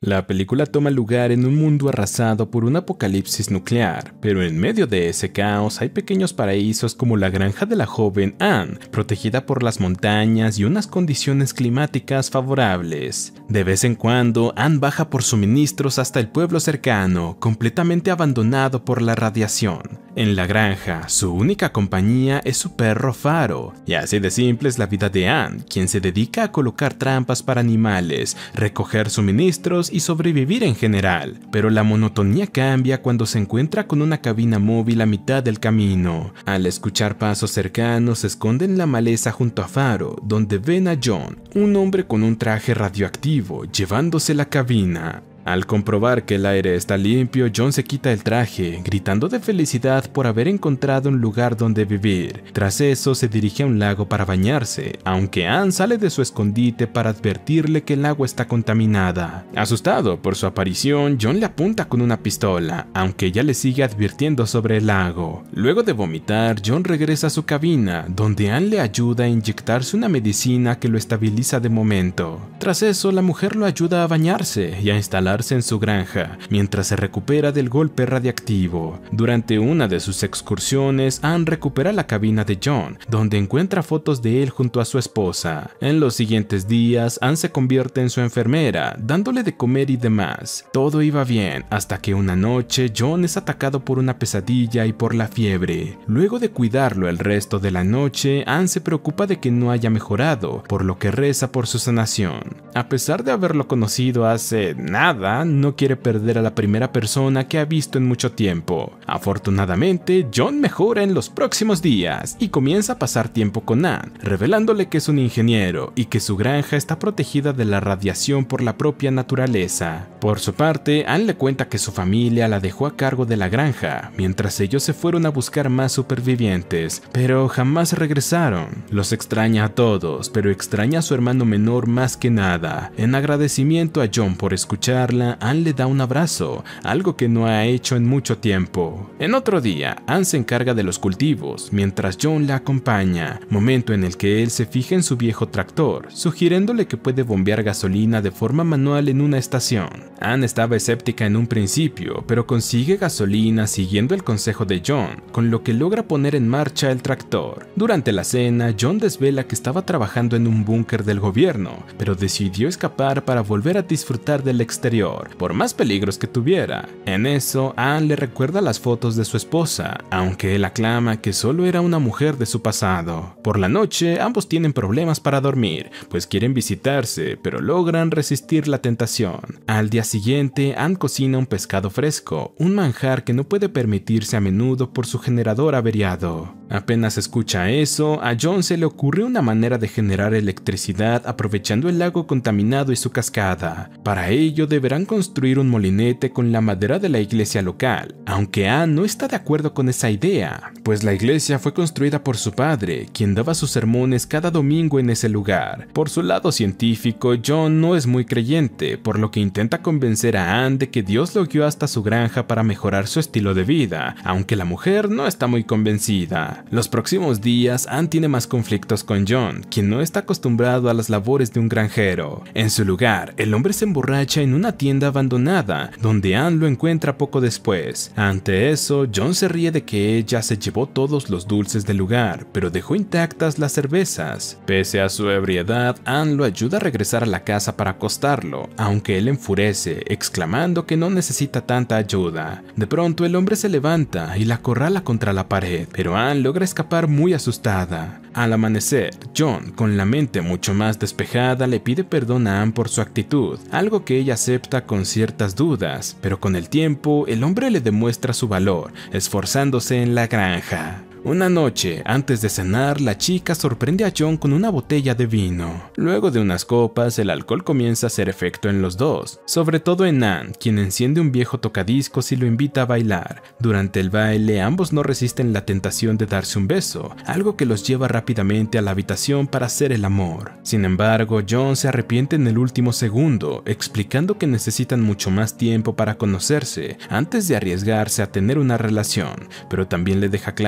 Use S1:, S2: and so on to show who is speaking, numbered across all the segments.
S1: La película toma lugar en un mundo arrasado por un apocalipsis nuclear, pero en medio de ese caos hay pequeños paraísos como la granja de la joven Anne, protegida por las montañas y unas condiciones climáticas favorables. De vez en cuando, Anne baja por suministros hasta el pueblo cercano, completamente abandonado por la radiación. En la granja, su única compañía es su perro Faro, y así de simple es la vida de Anne, quien se dedica a colocar trampas para animales, recoger suministros y sobrevivir en general. Pero la monotonía cambia cuando se encuentra con una cabina móvil a mitad del camino. Al escuchar pasos cercanos, se esconde en la maleza junto a Faro, donde ven a John, un hombre con un traje radioactivo, llevándose la cabina. Al comprobar que el aire está limpio, John se quita el traje, gritando de felicidad por haber encontrado un lugar donde vivir. Tras eso, se dirige a un lago para bañarse, aunque Anne sale de su escondite para advertirle que el agua está contaminada. Asustado por su aparición, John le apunta con una pistola, aunque ella le sigue advirtiendo sobre el lago. Luego de vomitar, John regresa a su cabina, donde Anne le ayuda a inyectarse una medicina que lo estabiliza de momento. Tras eso, la mujer lo ayuda a bañarse y a instalar en su granja, mientras se recupera del golpe radiactivo. Durante una de sus excursiones, Anne recupera la cabina de John, donde encuentra fotos de él junto a su esposa. En los siguientes días, Anne se convierte en su enfermera, dándole de comer y demás. Todo iba bien, hasta que una noche, John es atacado por una pesadilla y por la fiebre. Luego de cuidarlo el resto de la noche, Anne se preocupa de que no haya mejorado, por lo que reza por su sanación. A pesar de haberlo conocido hace nada, no quiere perder a la primera persona que ha visto en mucho tiempo. Afortunadamente, John mejora en los próximos días y comienza a pasar tiempo con Anne, revelándole que es un ingeniero y que su granja está protegida de la radiación por la propia naturaleza. Por su parte, Anne le cuenta que su familia la dejó a cargo de la granja, mientras ellos se fueron a buscar más supervivientes, pero jamás regresaron. Los extraña a todos, pero extraña a su hermano menor más que nada. En agradecimiento a John por escuchar, Anne le da un abrazo, algo que no ha hecho en mucho tiempo. En otro día, Anne se encarga de los cultivos, mientras John la acompaña, momento en el que él se fija en su viejo tractor, sugiriéndole que puede bombear gasolina de forma manual en una estación. Anne estaba escéptica en un principio, pero consigue gasolina siguiendo el consejo de John, con lo que logra poner en marcha el tractor. Durante la cena, John desvela que estaba trabajando en un búnker del gobierno, pero decidió escapar para volver a disfrutar del exterior, por más peligros que tuviera. En eso, Anne le recuerda las fotos de su esposa, aunque él aclama que solo era una mujer de su pasado. Por la noche, ambos tienen problemas para dormir, pues quieren visitarse, pero logran resistir la tentación. Al día siguiente, Anne cocina un pescado fresco, un manjar que no puede permitirse a menudo por su generador averiado. Apenas escucha eso, a John se le ocurre una manera de generar electricidad aprovechando el lago contaminado y su cascada. Para ello, deberán construir un molinete con la madera de la iglesia local, aunque Anne no está de acuerdo con esa idea, pues la iglesia fue construida por su padre, quien daba sus sermones cada domingo en ese lugar. Por su lado científico, John no es muy creyente, por lo que intenta convencer a Anne de que Dios lo guió hasta su granja para mejorar su estilo de vida, aunque la mujer no está muy convencida. Los próximos días, Anne tiene más conflictos con John, quien no está acostumbrado a las labores de un granjero. En su lugar, el hombre se emborracha en una tienda abandonada, donde Anne lo encuentra poco después. Ante eso, John se ríe de que ella se llevó todos los dulces del lugar, pero dejó intactas las cervezas. Pese a su ebriedad, Anne lo ayuda a regresar a la casa para acostarlo, aunque él enfurece, exclamando que no necesita tanta ayuda. De pronto, el hombre se levanta y la acorrala contra la pared, pero Anne logra escapar muy asustada. Al amanecer, John, con la mente mucho más despejada, le pide perdón a Anne por su actitud, algo que ella acepta con ciertas dudas, pero con el tiempo, el hombre le demuestra su valor, esforzándose en la granja. Una noche, antes de cenar, la chica sorprende a John con una botella de vino. Luego de unas copas, el alcohol comienza a hacer efecto en los dos, sobre todo en Anne, quien enciende un viejo tocadiscos y lo invita a bailar. Durante el baile, ambos no resisten la tentación de darse un beso, algo que los lleva rápidamente a la habitación para hacer el amor. Sin embargo, John se arrepiente en el último segundo, explicando que necesitan mucho más tiempo para conocerse antes de arriesgarse a tener una relación, pero también le deja claro que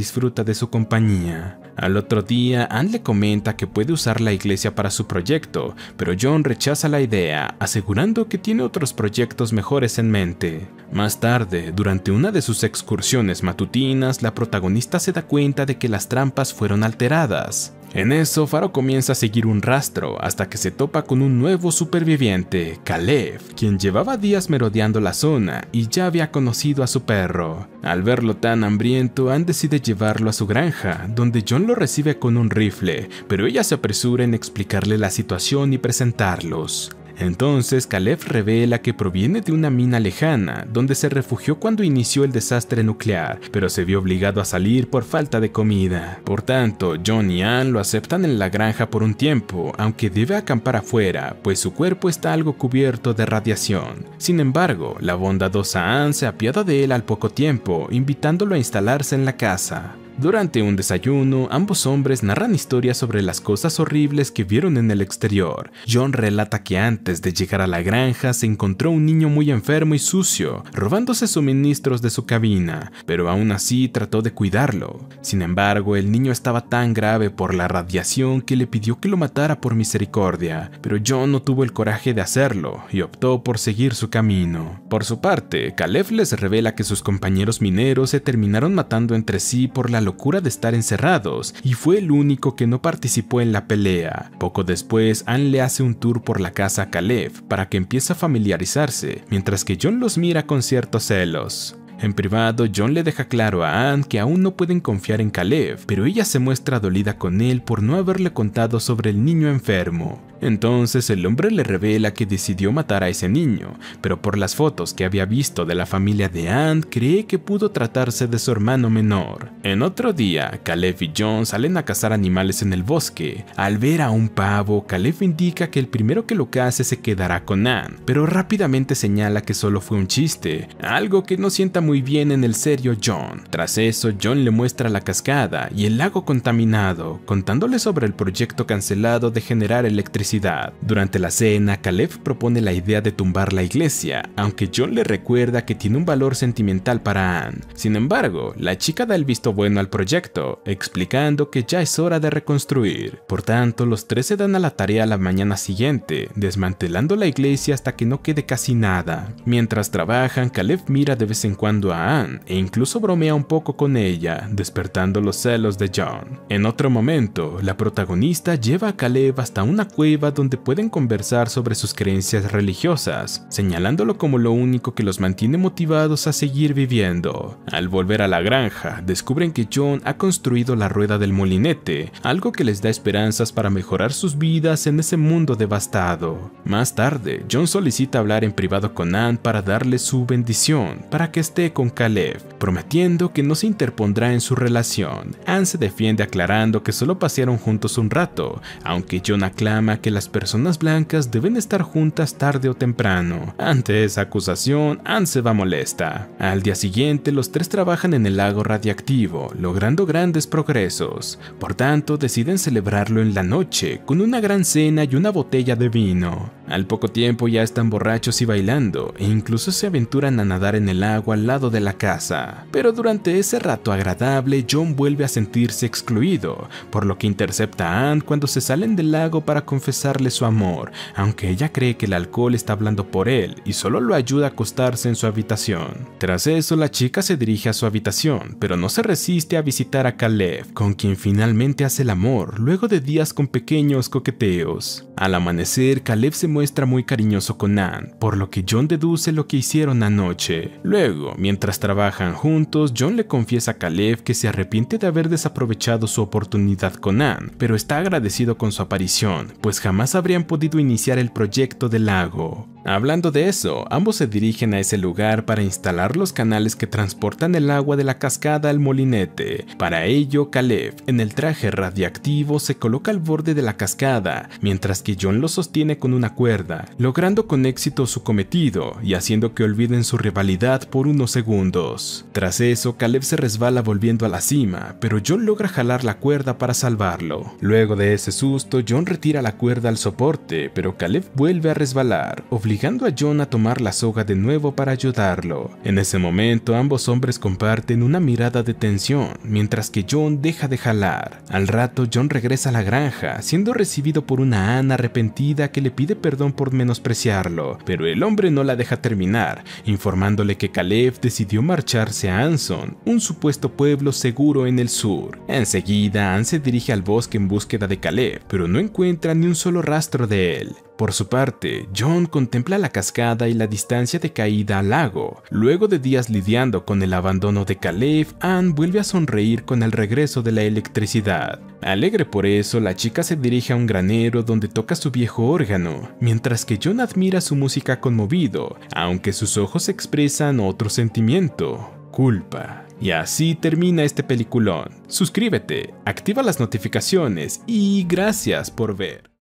S1: disfruta de su compañía. Al otro día, Ann le comenta que puede usar la iglesia para su proyecto, pero John rechaza la idea, asegurando que tiene otros proyectos mejores en mente. Más tarde, durante una de sus excursiones matutinas, la protagonista se da cuenta de que las trampas fueron alteradas. En eso, Faro comienza a seguir un rastro hasta que se topa con un nuevo superviviente, Caleb, quien llevaba días merodeando la zona y ya había conocido a su perro. Al verlo tan hambriento, Ann decide llevarlo a su granja, donde John lo recibe con un rifle, pero ella se apresura en explicarle la situación y presentarlos. Entonces Caleb revela que proviene de una mina lejana, donde se refugió cuando inició el desastre nuclear, pero se vio obligado a salir por falta de comida. Por tanto, John y Ann lo aceptan en la granja por un tiempo, aunque debe acampar afuera, pues su cuerpo está algo cubierto de radiación. Sin embargo, la bondadosa Ann se apiada de él al poco tiempo, invitándolo a instalarse en la casa. Durante un desayuno, ambos hombres narran historias sobre las cosas horribles que vieron en el exterior. John relata que antes de llegar a la granja se encontró un niño muy enfermo y sucio, robándose suministros de su cabina, pero aún así trató de cuidarlo. Sin embargo, el niño estaba tan grave por la radiación que le pidió que lo matara por misericordia, pero John no tuvo el coraje de hacerlo y optó por seguir su camino. Por su parte, Caleb les revela que sus compañeros mineros se terminaron matando entre sí por la locura de estar encerrados, y fue el único que no participó en la pelea. Poco después, Ann le hace un tour por la casa a Caleb para que empiece a familiarizarse, mientras que John los mira con ciertos celos. En privado, John le deja claro a Ann que aún no pueden confiar en Caleb, pero ella se muestra dolida con él por no haberle contado sobre el niño enfermo. Entonces el hombre le revela que decidió matar a ese niño, pero por las fotos que había visto de la familia de Ann, cree que pudo tratarse de su hermano menor. En otro día, Caleb y John salen a cazar animales en el bosque. Al ver a un pavo, Caleb indica que el primero que lo case se quedará con Ann, pero rápidamente señala que solo fue un chiste, algo que no sienta muy bien en el serio John. Tras eso, John le muestra la cascada y el lago contaminado, contándole sobre el proyecto cancelado de generar electricidad. Durante la cena, Caleb propone la idea de tumbar la iglesia, aunque John le recuerda que tiene un valor sentimental para Ann. Sin embargo, la chica da el visto bueno al proyecto, explicando que ya es hora de reconstruir. Por tanto, los tres se dan a la tarea la mañana siguiente, desmantelando la iglesia hasta que no quede casi nada. Mientras trabajan, Caleb mira de vez en cuando a Ann e incluso bromea un poco con ella, despertando los celos de John. En otro momento, la protagonista lleva a Caleb hasta una cueva donde pueden conversar sobre sus creencias religiosas, señalándolo como lo único que los mantiene motivados a seguir viviendo. Al volver a la granja, descubren que John ha construido la rueda del molinete, algo que les da esperanzas para mejorar sus vidas en ese mundo devastado. Más tarde, John solicita hablar en privado con Ann para darle su bendición para que esté con Caleb, prometiendo que no se interpondrá en su relación. Ann se defiende aclarando que solo pasearon juntos un rato, aunque John aclama que las personas blancas deben estar juntas tarde o temprano. Ante esa acusación, Ann se va molesta. Al día siguiente, los tres trabajan en el lago radiactivo, logrando grandes progresos. Por tanto, deciden celebrarlo en la noche, con una gran cena y una botella de vino. Al poco tiempo ya están borrachos y bailando, e incluso se aventuran a nadar en el agua al lado de la casa. Pero durante ese rato agradable, John vuelve a sentirse excluido, por lo que intercepta a Ann cuando se salen del lago para confesarle su amor, aunque ella cree que el alcohol está hablando por él y solo lo ayuda a acostarse en su habitación. Tras eso, la chica se dirige a su habitación, pero no se resiste a visitar a Caleb, con quien finalmente hace el amor, luego de días con pequeños coqueteos. Al amanecer, Caleb se muestra muy cariñoso con Ann, por lo que John deduce lo que hicieron anoche. Luego, mientras trabajan juntos, John le confiesa a Caleb que se arrepiente de haber desaprovechado su oportunidad con Ann, pero está agradecido con su aparición, pues jamás habrían podido iniciar el proyecto del lago. Hablando de eso, ambos se dirigen a ese lugar para instalar los canales que transportan el agua de la cascada al molinete. Para ello, Caleb, en el traje radiactivo, se coloca al borde de la cascada, mientras que John lo sostiene con una cuerda, logrando con éxito su cometido y haciendo que olviden su rivalidad por unos segundos. Tras eso, Caleb se resbala volviendo a la cima, pero John logra jalar la cuerda para salvarlo. Luego de ese susto, John retira la cuerda al soporte, pero Caleb vuelve a resbalar, obligando obligando a John a tomar la soga de nuevo para ayudarlo. En ese momento ambos hombres comparten una mirada de tensión, mientras que John deja de jalar. Al rato John regresa a la granja, siendo recibido por una Anne arrepentida que le pide perdón por menospreciarlo, pero el hombre no la deja terminar, informándole que Caleb decidió marcharse a Anson, un supuesto pueblo seguro en el sur. Enseguida Anne se dirige al bosque en búsqueda de Caleb, pero no encuentra ni un solo rastro de él. Por su parte, John contempla la cascada y la distancia de caída al lago. Luego de días lidiando con el abandono de Caleb, Anne vuelve a sonreír con el regreso de la electricidad. Alegre por eso, la chica se dirige a un granero donde toca su viejo órgano, mientras que John admira su música conmovido, aunque sus ojos expresan otro sentimiento: culpa. Y así termina este peliculón. Suscríbete, activa las notificaciones y gracias por ver.